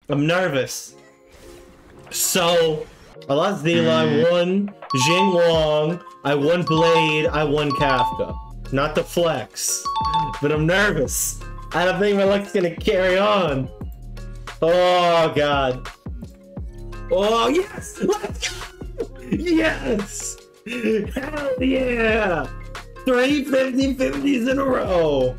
I'm nervous. So, I lost Seele, I won Jing Yuan, I won Blade, I won Kafka. Not to flex, but I'm nervous. I don't think my luck's gonna carry on. Oh god. Oh yes! Let's go! Yes! Hell yeah! 3 50-50s in a row!